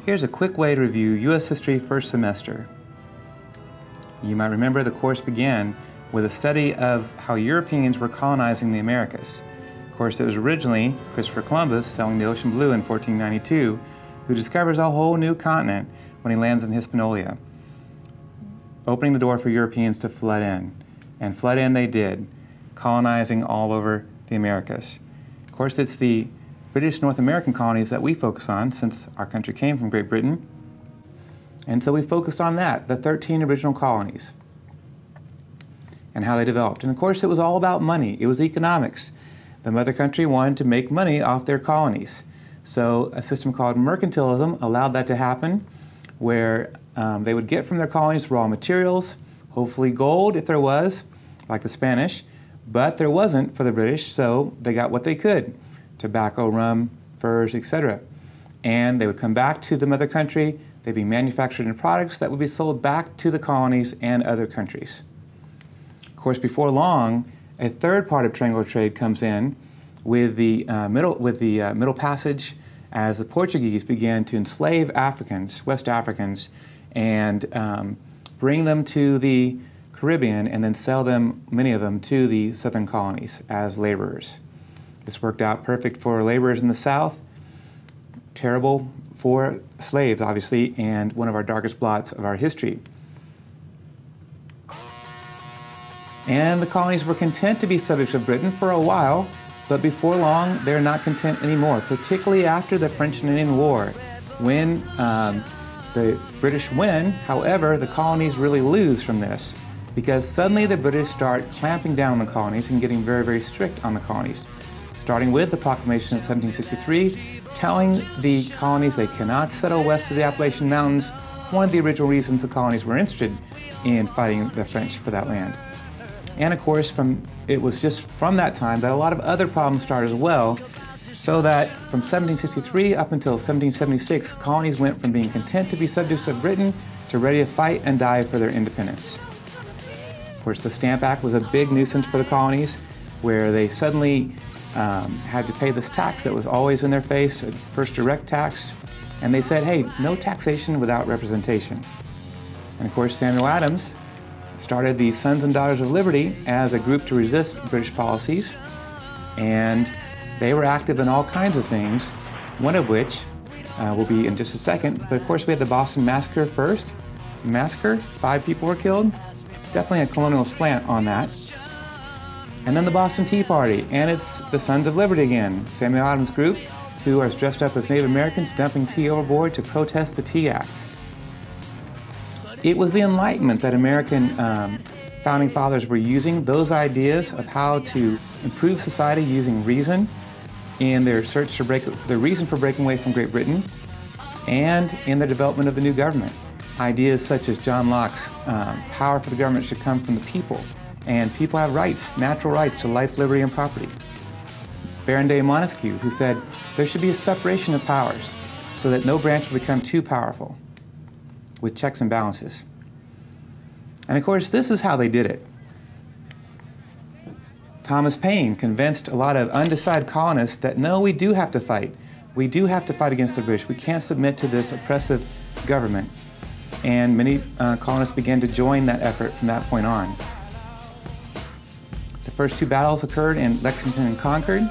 Here's a quick way to review U.S. history first semester. You might remember the course began with a study of how Europeans were colonizing the Americas. Of course, it was originally Christopher Columbus sailing the ocean blue in 1492 who discovers a whole new continent when he lands in Hispaniola, opening the door for Europeans to flood in. And flood in they did, colonizing all over the Americas. Of course, it's the British North American colonies that we focus on since our country came from Great Britain. And so we focused on that, the 13 original colonies, and how they developed. And of course, it was all about money. It was economics. The mother country wanted to make money off their colonies. So a system called mercantilism allowed that to happen, where they would get from their colonies raw materials, hopefully gold if there was, like the Spanish, but there wasn't for the British, so they got what they could: tobacco, rum, furs, etc. And they would come back to the mother country. They'd be manufactured into products that would be sold back to the colonies and other countries. Of course, before long, a third part of triangular trade comes in with the Middle Passage, as the Portuguese began to enslave Africans, West Africans, and bring them to the Caribbean and then sell them, many of them, to the southern colonies as laborers. This worked out perfect for laborers in the South, terrible for slaves, obviously, and one of our darkest blots of our history. And the colonies were content to be subjects of Britain for a while, but before long, they're not content anymore, particularly after the French and Indian War. When the British win, however, the colonies really lose from this, because suddenly the British start clamping down on the colonies and getting very, very strict on the colonies, starting with the proclamation of 1763, telling the colonies they cannot settle west of the Appalachian Mountains, one of the original reasons the colonies were interested in fighting the French for that land. And of course, it was just from that time that a lot of other problems started as well, so that from 1763 up until 1776, colonies went from being content to be subjects of Britain to ready to fight and die for their independence. Of course, the Stamp Act was a big nuisance for the colonies, where they suddenly had to pay this tax that was always in their face, a first direct tax, and they said, hey, no taxation without representation. And of course, Samuel Adams started the Sons and Daughters of Liberty as a group to resist British policies, and they were active in all kinds of things, one of which will be in just a second. But of course, we had the Boston Massacre first. The massacre, 5 people were killed. Definitely a colonial slant on that. And then the Boston Tea Party, and it's the Sons of Liberty again, Samuel Adams' group, who are dressed up as Native Americans dumping tea overboard to protest the Tea Act. It was the Enlightenment that American founding fathers were using, those ideas of how to improve society using reason in their search to break, the reason for breaking away from Great Britain, and in the development of the new government. Ideas such as John Locke's power for the government should come from the people, and people have rights, natural rights to life, liberty, and property. Baron de Montesquieu, who said there should be a separation of powers so that no branch will become too powerful, with checks and balances. And of course, this is how they did it. Thomas Paine convinced a lot of undecided colonists that no, we do have to fight. We do have to fight against the British. We can't submit to this oppressive government. And many colonists began to join that effort from that point on. The first 2 battles occurred in Lexington and Concord.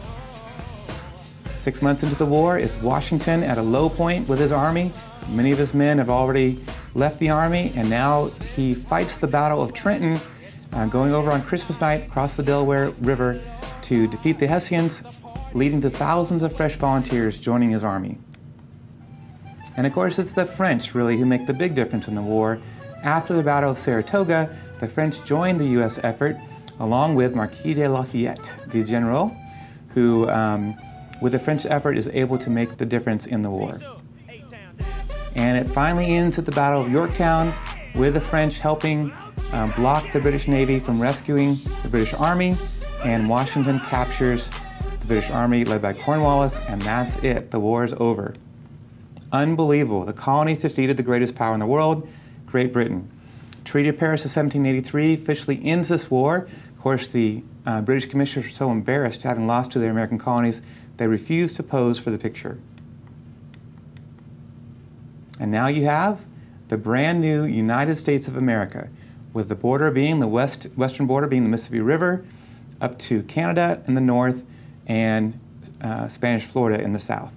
6 months into the war, it's Washington at a low point with his army. Many of his men have already left the army, and now he fights the Battle of Trenton, going over on Christmas night across the Delaware River to defeat the Hessians, leading to thousands of fresh volunteers joining his army. And of course, it's the French, really, who make the big difference in the war. After the Battle of Saratoga, the French joined the U.S. effort, along with Marquis de Lafayette, the general, who, with the French effort, is able to make the difference in the war. And it finally ends at the Battle of Yorktown, with the French helping block the British Navy from rescuing the British Army, and Washington captures the British Army led by Cornwallis, and that's it. The war is over. Unbelievable. The colonies defeated the greatest power in the world, Great Britain. Treaty of Paris of 1783 officially ends this war. Of course, the British commissioners were so embarrassed having lost to their American colonies, they refused to pose for the picture. And now you have the brand new United States of America, with the border being the western border being the Mississippi River, up to Canada in the north, and Spanish Florida in the south.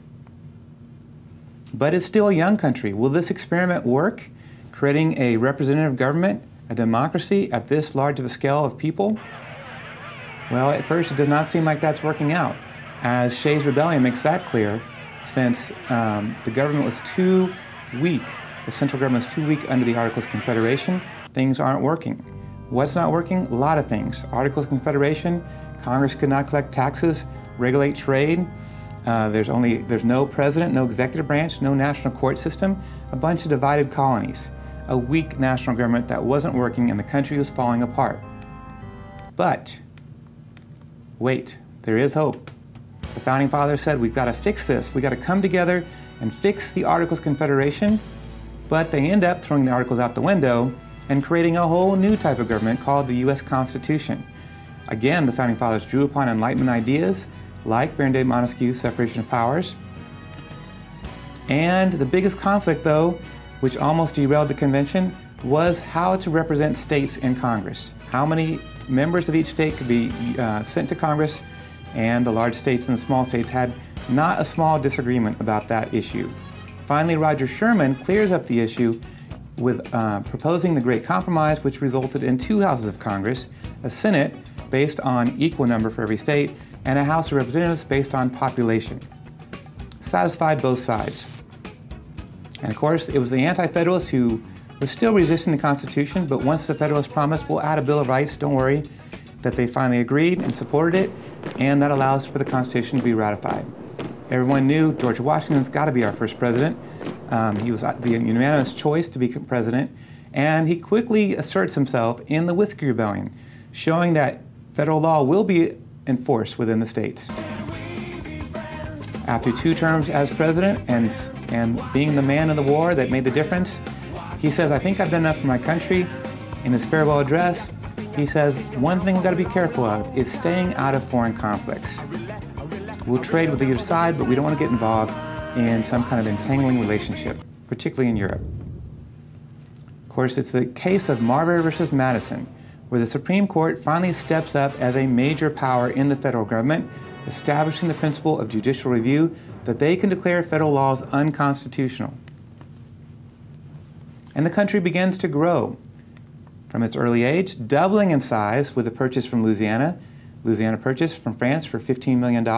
But it's still a young country. Will this experiment work, creating a representative government, a democracy at this large of a scale of people? Well, at first it does not seem like that's working out, as Shays' Rebellion makes that clear, since the government was too weak, the central government was too weak under the Articles of Confederation. Things aren't working. What's not working? A lot of things. Articles of Confederation, Congress could not collect taxes, regulate trade. There's no president, no executive branch, no national court system, a bunch of divided colonies, a weak national government that wasn't working, and the country was falling apart. But wait, there is hope. The Founding Fathers said, we've got to fix this. We've got to come together and fix the Articles of Confederation, but they end up throwing the Articles out the window and creating a whole new type of government called the U.S. Constitution. Again, the Founding Fathers drew upon Enlightenment ideas like Baron de Montesquieu's separation of powers. And the biggest conflict, though, which almost derailed the convention, was how to represent states in Congress. How many members of each state could be sent to Congress, and the large states and the small states had not a small disagreement about that issue. Finally, Roger Sherman clears up the issue with proposing the Great Compromise, which resulted in 2 houses of Congress, a Senate based on equal number for every state, and a House of Representatives based on population. Satisfied both sides. And of course, it was the Anti-Federalists who were still resisting the Constitution, but once the Federalists promised, we'll add a Bill of Rights, don't worry, that they finally agreed and supported it, and that allows for the Constitution to be ratified. Everyone knew George Washington's got to be our first president. He was the unanimous choice to be president, and he quickly asserts himself in the Whiskey Rebellion, showing that federal law will be enforced within the states. After 2 terms as president and being the man of the war that made the difference, he says, I think I've done enough for my country. In his farewell address, he says, one thing we've got to be careful of is staying out of foreign conflicts. We'll trade with either side, but we don't want to get involved in some kind of entangling relationship, particularly in Europe. Of course, it's the case of Marbury versus Madison, where the Supreme Court finally steps up as a major power in the federal government, establishing the principle of judicial review that they can declare federal laws unconstitutional. And the country begins to grow from its early age, doubling in size with the purchase from Louisiana. Louisiana purchased from France for $15 million.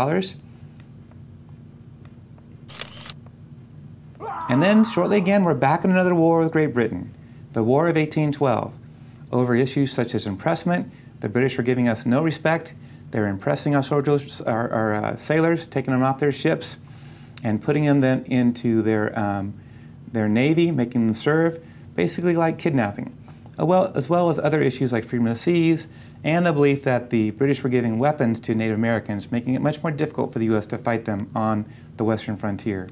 And then shortly again, we're back in another war with Great Britain, the War of 1812, over issues such as impressment. The British are giving us no respect. They're impressing our soldiers, our sailors, taking them off their ships and putting them then into their navy, making them serve, basically like kidnapping, as well as other issues like freedom of the seas and the belief that the British were giving weapons to Native Americans, making it much more difficult for the U.S. to fight them on the western frontier.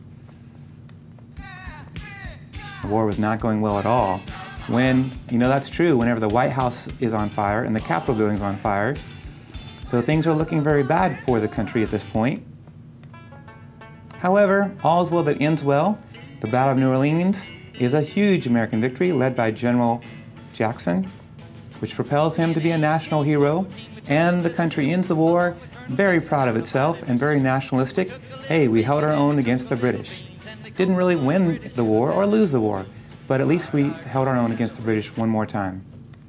The war was not going well at all. When, that's true, whenever the White House is on fire and the Capitol building is on fire. So things are looking very bad for the country at this point. However, all's well that ends well. The Battle of New Orleans is a huge American victory led by General Jackson, which propels him to be a national hero, and the country ends the war very proud of itself and very nationalistic. Hey, we held our own against the British. Didn't really win the war or lose the war, but at least we held our own against the British one more time.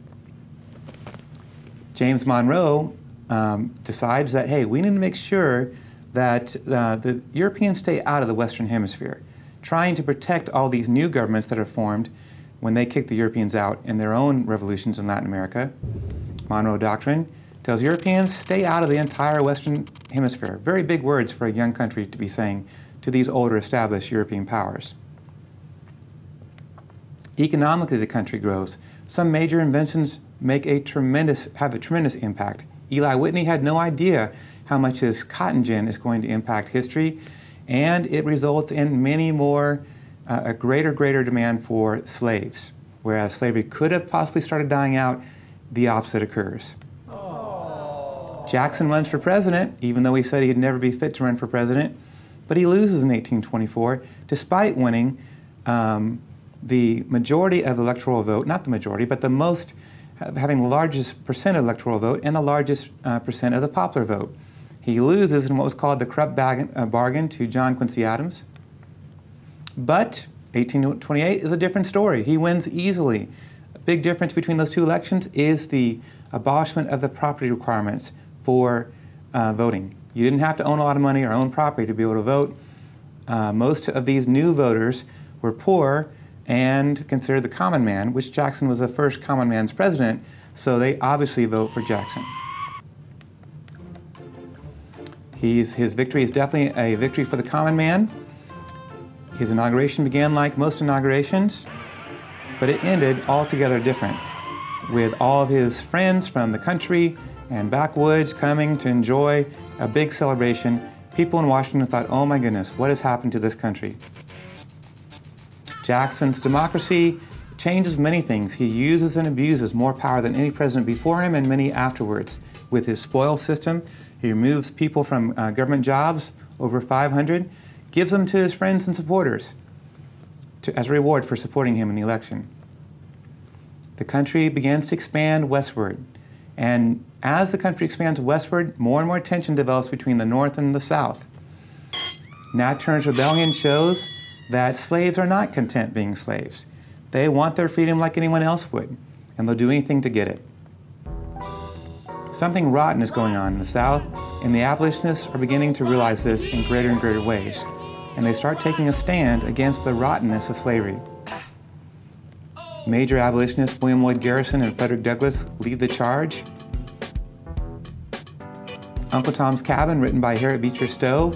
James Monroe decides that, hey, we need to make sure that the Europeans stay out of the Western Hemisphere, trying to protect all these new governments that are formed when they kick the Europeans out in their own revolutions in Latin America. Monroe Doctrine tells Europeans, stay out of the entire Western Hemisphere. Very big words for a young country to be saying to these older established European powers. Economically, the country grows. Some major inventions have a tremendous impact. Eli Whitney had no idea how much his cotton gin is going to impact history, and it results in many more, a greater demand for slaves. Whereas slavery could have possibly started dying out, the opposite occurs. Aww. Jackson runs for president, even though he said he'd never be fit to run for president, but he loses in 1824, despite winning the majority of electoral vote, not the majority, but the most, having the largest percent of electoral vote and the largest percent of the popular vote. He loses in what was called the corrupt bargain to John Quincy Adams. But 1828 is a different story. He wins easily. A big difference between those two elections is the abolishment of the property requirements for voting. You didn't have to own a lot of money or own property to be able to vote. Most of these new voters were poor and considered the common man, which Jackson was the first common man's president, so they obviously vote for Jackson. His victory is definitely a victory for the common man. His inauguration began like most inaugurations, but it ended altogether different, with all of his friends from the country and backwoods coming to enjoy a big celebration. People in Washington thought, oh my goodness, what has happened to this country? Jackson's democracy changes many things. He uses and abuses more power than any president before him and many afterwards. With his spoils system, he removes people from government jobs, over 500, gives them to his friends and supporters as a reward for supporting him in the election. The country begins to expand westward. And as the country expands westward, more and more tension develops between the North and the South. Nat Turner's rebellion shows that slaves are not content being slaves. They want their freedom like anyone else would, and they'll do anything to get it. Something rotten is going on in the South, and the abolitionists are beginning to realize this in greater and greater ways, and they start taking a stand against the rottenness of slavery. Major abolitionists William Lloyd Garrison and Frederick Douglass lead the charge. Uncle Tom's Cabin, written by Harriet Beecher Stowe,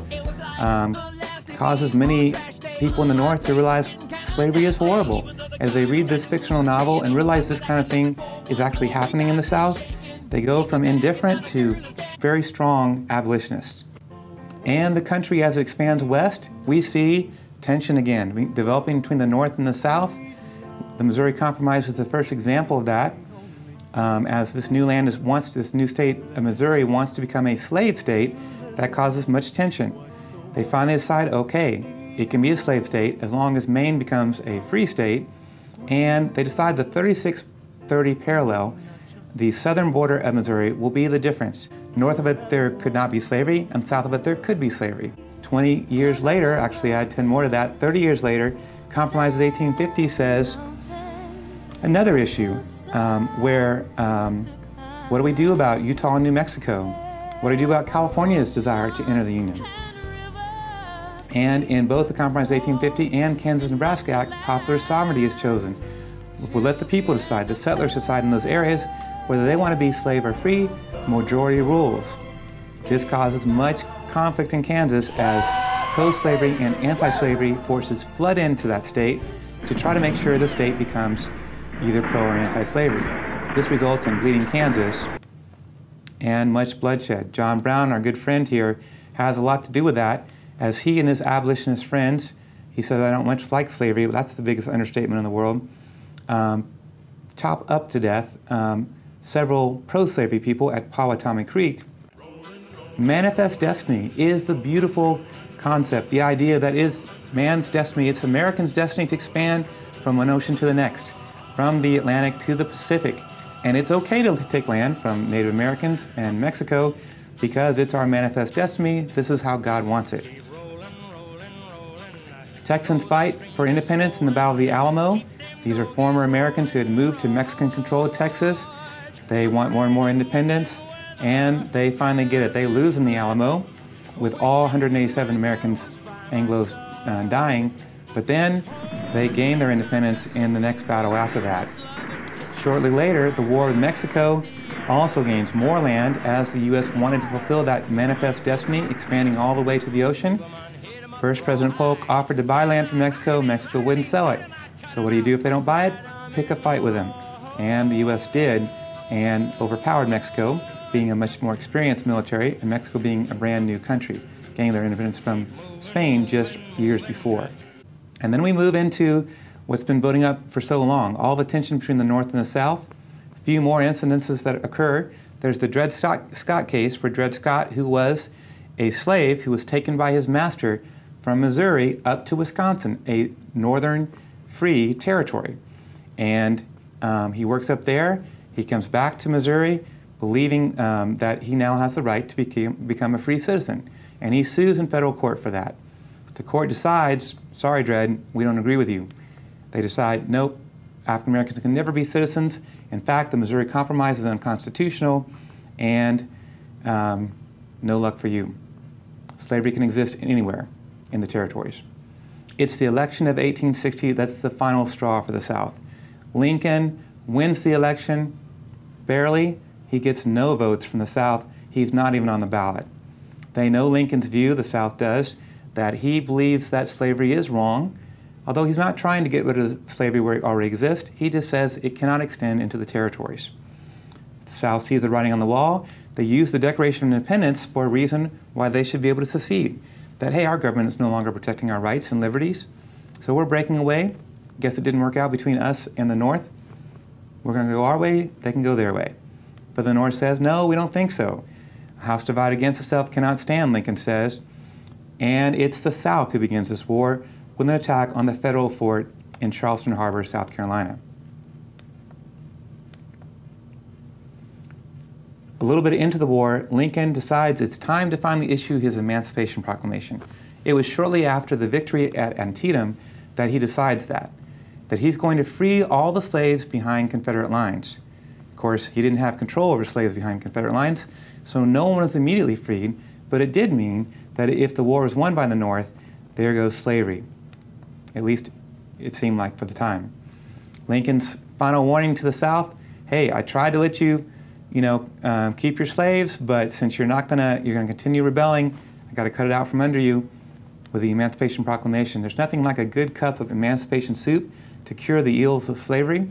causes many people in the North to realize slavery is horrible. As they read this fictional novel and realize this kind of thing is actually happening in the South, they go from indifferent to very strong abolitionists. And the country, as it expands west, we see tension again developing between the North and the South. The Missouri Compromise is the first example of that. As this new land this new state of Missouri wants to become a slave state, that causes much tension. They finally decide, okay, it can be a slave state as long as Maine becomes a free state, and they decide the 3630 parallel, the southern border of Missouri, will be the difference. North of it there could not be slavery, and south of it there could be slavery. 20 years later, actually add 10 more to that, 30 years later, Compromise of 1850 says another issue where what do we do about Utah and New Mexico? What do we do about California's desire to enter the Union? And in both the Compromise of 1850 and Kansas-Nebraska Act, popular sovereignty is chosen. We'll let the people decide, the settlers decide in those areas whether they want to be slave or free. Majority rules. This causes much conflict in Kansas as pro-slavery and anti-slavery forces flood into that state to try to make sure the state becomes either pro or anti-slavery. This results in bleeding Kansas and much bloodshed. John Brown, our good friend here, has a lot to do with that, as he and his abolitionist friends, he says, I don't much like slavery, but that's the biggest understatement in the world, chop up to death several pro-slavery people at Powhatan Creek. Manifest destiny is the beautiful concept, the idea that is man's destiny. It's Americans' destiny to expand from one ocean to the next, from the Atlantic to the Pacific. And it's okay to take land from Native Americans and Mexico because it's our manifest destiny. This is how God wants it. Texans fight for independence in the Battle of the Alamo. These are former Americans who had moved to Mexican-controlled Texas. They want more and more independence, and they finally get it. They lose in the Alamo, with all 187 Americans, Anglos, dying, but then they gain their independence in the next battle after that. Shortly later, the war with Mexico also gains more land as the U.S. wanted to fulfill that manifest destiny, expanding all the way to the ocean. First, President Polk offered to buy land from Mexico. Mexico wouldn't sell it. So what do you do if they don't buy it? Pick a fight with them. And the U.S. did, and overpowered Mexico, being a much more experienced military, and Mexico being a brand new country, gaining their independence from Spain just years before. And then we move into what's been building up for so long, all the tension between the North and the South. A few more incidences that occur. There's the Dred Scott case, where Dred Scott, who was a slave who was taken by his master from Missouri up to Wisconsin, a northern free territory. And he works up there. He comes back to Missouri believing that he now has the right to become a free citizen. And he sues in federal court for that. The court decides, sorry, Dred, we don't agree with you. They decide, nope, African Americans can never be citizens. In fact, the Missouri Compromise is unconstitutional, and no luck for you. Slavery can exist anywhere in the territories. It's the election of 1860 that's the final straw for the South. Lincoln wins the election, barely. He gets no votes from the South. He's not even on the ballot. They know Lincoln's view, the South does, that he believes that slavery is wrong. Although he's not trying to get rid of slavery where it already exists, he just says it cannot extend into the territories. The South sees the writing on the wall. They use the Declaration of Independence for a reason why they should be able to secede. That, hey, our government is no longer protecting our rights and liberties, so we're breaking away. Guess it didn't work out between us and the North. We're going to go our way, they can go their way. But the North says, no, we don't think so. A house divided against itself cannot stand, Lincoln says. And it's the South who begins this war with an attack on the federal fort in Charleston Harbor, South Carolina. A little bit into the war, Lincoln decides it's time to finally issue his Emancipation Proclamation. It was shortly after the victory at Antietam that he decides that he's going to free all the slaves behind Confederate lines. Of course, he didn't have control over slaves behind Confederate lines, so no one was immediately freed, but it did mean that if the war was won by the North, there goes slavery. At least it seemed like for the time. Lincoln's final warning to the South, hey, I tried to let you, keep your slaves, but since you're gonna continue rebelling, I gotta cut it out from under you with the Emancipation Proclamation. There's nothing like a good cup of emancipation soup to cure the ills of slavery.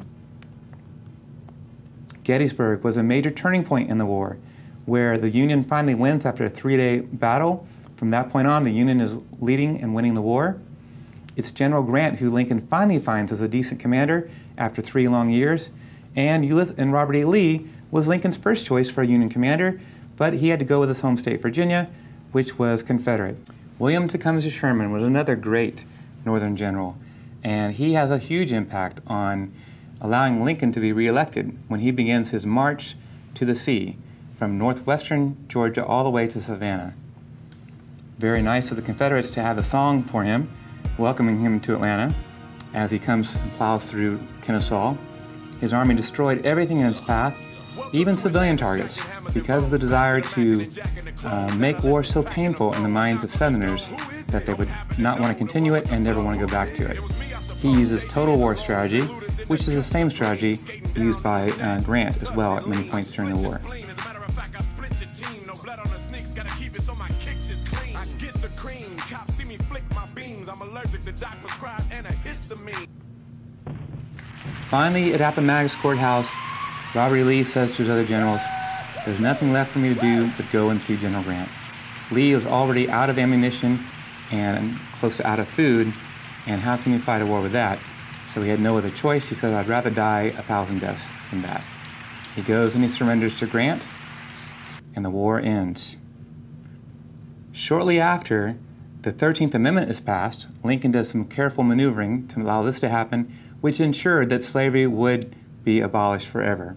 Gettysburg was a major turning point in the war, where the Union finally wins after a 3-day battle. From that point on, the Union is leading and winning the war. It's General Grant who Lincoln finally finds as a decent commander after 3 long years. And Robert E. Lee was Lincoln's first choice for a Union commander, but he had to go with his home state, Virginia, which was Confederate. William Tecumseh Sherman was another great Northern general, and he has a huge impact on allowing Lincoln to be reelected when he begins his march to the sea from northwestern Georgia all the way to Savannah. Very nice of the Confederates to have a song for him, welcoming him to Atlanta as he comes and plows through Kennesaw. His army destroyed everything in its path, even civilian targets, because of the desire to make war so painful in the minds of Southerners that they would not want to continue it and never want to go back to it. He uses total war strategy, which is the same strategy used by Grant as well at many points during the war. Finally, at Appomattox Courthouse, Robert E. Lee says to his other generals, there's nothing left for me to do but go and see General Grant. Lee was already out of ammunition and close to out of food, and how can you fight a war with that? So he had no other choice. He said, I'd rather die 1,000 deaths than that. He goes and he surrenders to Grant, and the war ends. Shortly after the 13th Amendment is passed, Lincoln does some careful maneuvering to allow this to happen, which ensured that slavery would be abolished forever.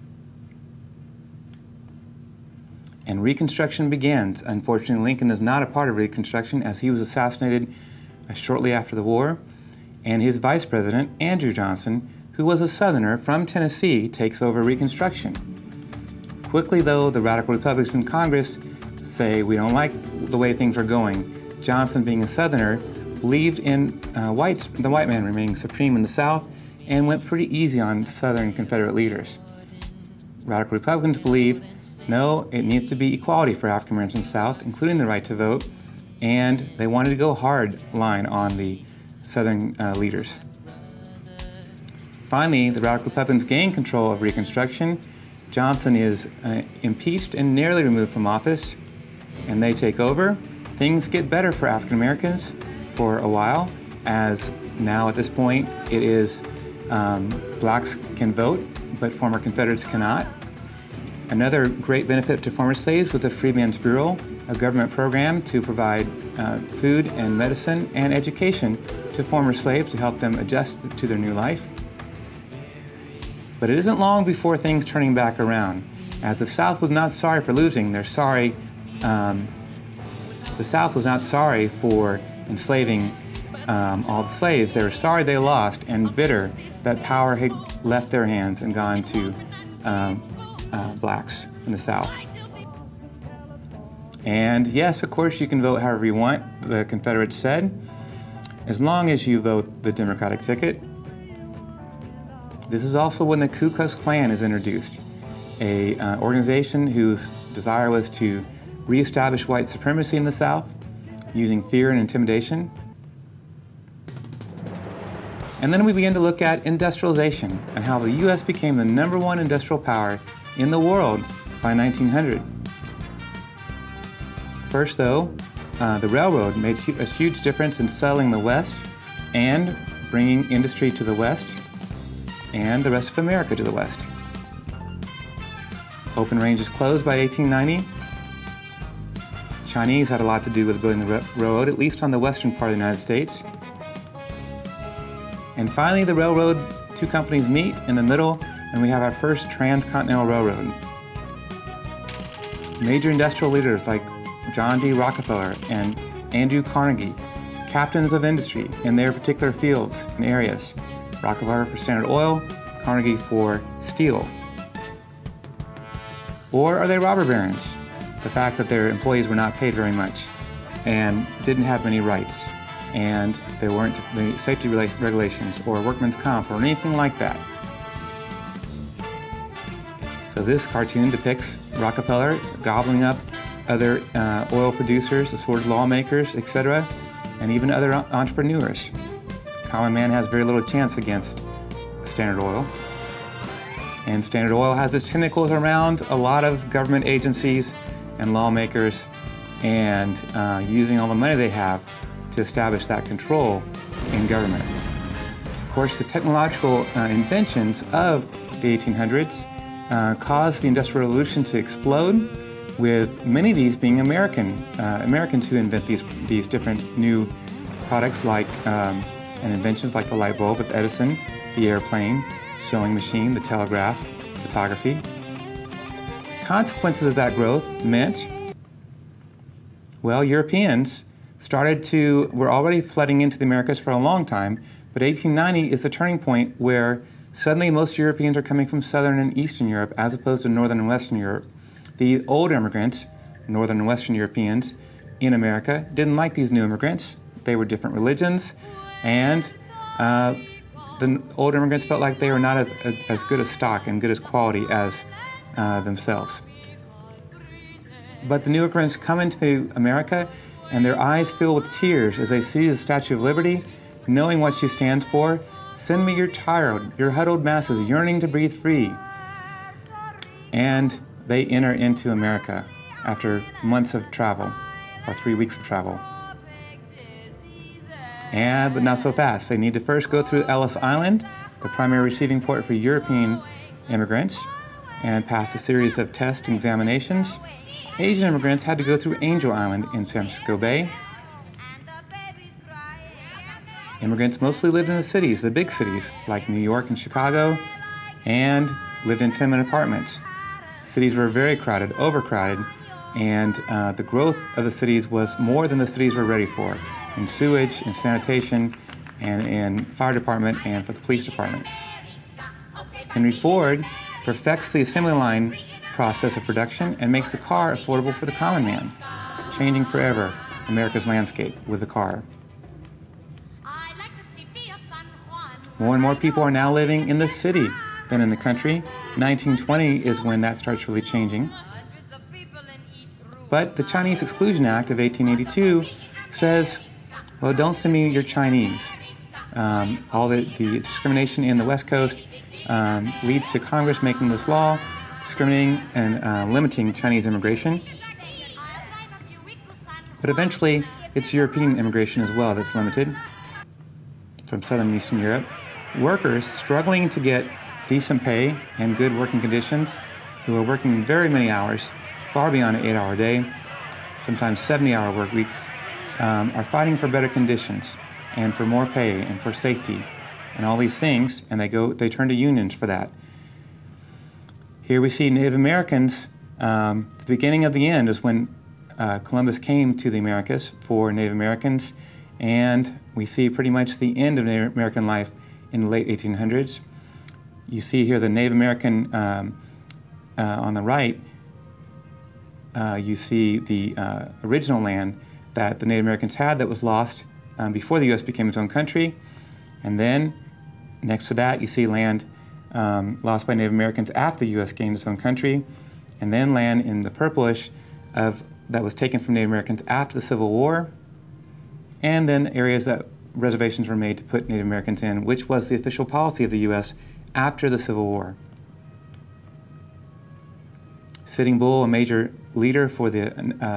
And Reconstruction begins. Unfortunately, Lincoln is not a part of Reconstruction, as he was assassinated shortly after the war, and his vice president, Andrew Johnson, who was a Southerner from Tennessee, takes over Reconstruction. Quickly, though, the radical Republicans in Congress say, we don't like the way things are going. Johnson, being a Southerner, believed in the white man remaining supreme in the South and went pretty easy on Southern Confederate leaders. Radical Republicans believe, no, it needs to be equality for African Americans in the South, including the right to vote, and they wanted to go hard line on the Southern leaders. Finally, the Radical Republicans gain control of Reconstruction. Johnson is impeached and nearly removed from office, and they take over. Things get better for African Americans for a while, as now at this point it is blacks can vote, but former Confederates cannot. Another great benefit to former slaves was the Freedmen's Bureau, a government program to provide food and medicine and education to former slaves to help them adjust to their new life. But it isn't long before things turning back around, as the South was not sorry for losing. The South was not sorry for enslaving all the slaves. They were sorry they lost and bitter that power had left their hands and gone to blacks in the South. And yes, of course, you can vote however you want, the Confederates said, as long as you vote the Democratic ticket. This is also when the Ku Klux Klan is introduced, a organization whose desire was to reestablish white supremacy in the South using fear and intimidation. And then we begin to look at industrialization and how the U.S. became the #1 industrial power in the world by 1900. First, though, the railroad made a huge difference in settling the West and bringing industry to the West and the rest of America to the West. Open ranges closed by 1890. Chinese had a lot to do with building the railroad, at least on the western part of the United States. And finally, the railroad, two companies meet in the middle, and we have our first transcontinental railroad. Major industrial leaders like John D. Rockefeller and Andrew Carnegie, captains of industry in their particular fields and areas. Rockefeller for Standard Oil, Carnegie for steel. Or are they robber barons? The fact that their employees were not paid very much and didn't have many rights, and there weren't the safety regulations or workman's comp or anything like that. So this cartoon depicts Rockefeller gobbling up other oil producers, as well as lawmakers, etc., and even other entrepreneurs. Common man has very little chance against Standard Oil. And Standard Oil has its tentacles around a lot of government agencies and lawmakers, and using all the money they have to establish that control in government. Of course, the technological inventions of the 1800s caused the Industrial Revolution to explode, with many of these being Americans who invent these different new products and inventions like the light bulb with Edison, the airplane, sewing machine, the telegraph, photography. Consequences of that growth meant, well, Europeans were already flooding into the Americas for a long time, but 1890 is the turning point where suddenly most Europeans are coming from Southern and Eastern Europe as opposed to Northern and Western Europe. The old immigrants, Northern and Western Europeans in America, didn't like these new immigrants. They were different religions, and the old immigrants felt like they were not as good a stock and good as quality as themselves. But the new immigrants come into America, and their eyes fill with tears as they see the Statue of Liberty, knowing what she stands for. Send me your tired, your huddled masses yearning to breathe free. And they enter into America after months of travel, or 3 weeks of travel. But not so fast. They need to first go through Ellis Island, the primary receiving port for European immigrants, and pass a series of tests and examinations. Asian immigrants had to go through Angel Island in San Francisco Bay. Immigrants mostly lived in the cities, the big cities, like New York and Chicago, and lived in tenement apartments. Cities were very crowded, overcrowded, and the growth of the cities was more than the cities were ready for, in sewage, in sanitation, and in fire department, and for the police department. Henry Ford perfects the assembly line process of production and makes the car affordable for the common man, changing forever America's landscape with the car. More and more people are now living in the city than in the country. 1920 is when that starts really changing. But the Chinese Exclusion Act of 1882 says, well, don't send me your Chinese. All the discrimination in the West Coast leads to Congress making this law, discriminating and limiting Chinese immigration. But eventually, it's European immigration as well that's limited from Southern and Eastern Europe. Workers struggling to get decent pay and good working conditions who are working very many hours, far beyond an 8-hour day, sometimes 70-hour work weeks, are fighting for better conditions and for more pay and for safety and all these things, and they turn to unions for that. Here we see Native Americans. The beginning of the end is when Columbus came to the Americas for Native Americans, and we see pretty much the end of Native American life in the late 1800s. You see here the Native American on the right. You see the original land that the Native Americans had that was lost before the U.S. became its own country. And then next to that, you see land lost by Native Americans after the U.S. gained its own country. And then land in the purplish that was taken from Native Americans after the Civil War. And then areas that reservations were made to put Native Americans in, which was the official policy of the U.S. after the Civil War. Sitting Bull, a major leader for the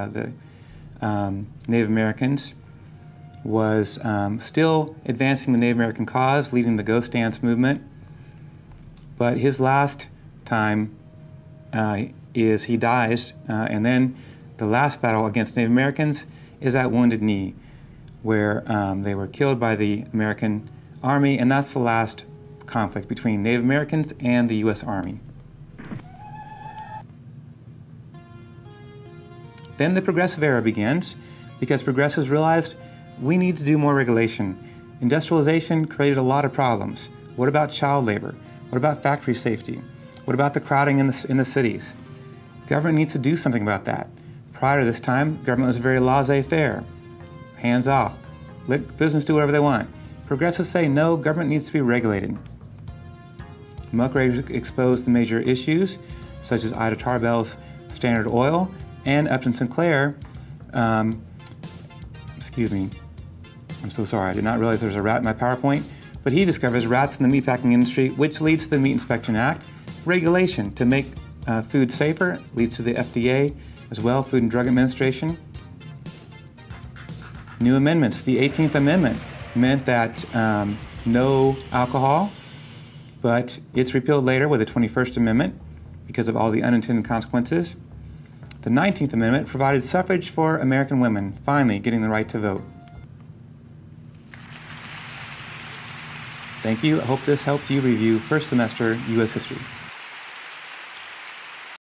Native Americans, was still advancing the Native American cause, leading the Ghost Dance movement. But his last time is he dies, and then the last battle against Native Americans is at Wounded Knee, where they were killed by the American Army, and that's the last conflict between Native Americans and the U.S. Army. Then the Progressive Era begins, because progressives realized we need to do more regulation. Industrialization created a lot of problems. What about child labor? What about factory safety? What about the crowding in the cities? Government needs to do something about that. Prior to this time, government was very laissez-faire, hands off. Let business do whatever they want. Progressives say no, government needs to be regulated. Muckraker exposed the major issues, such as Ida Tarbell's Standard Oil, and Upton Sinclair, excuse me, I'm so sorry, I did not realize there was a rat in my PowerPoint, but he discovers rats in the meatpacking industry, which leads to the Meat Inspection Act. Regulation to make food safer leads to the FDA as well, Food and Drug Administration. New amendments. The 18th Amendment meant that no alcohol, but it's repealed later with the 21st Amendment because of all the unintended consequences. The 19th Amendment provided suffrage for American women, finally getting the right to vote. Thank you. I hope this helped you review first semester U.S. history.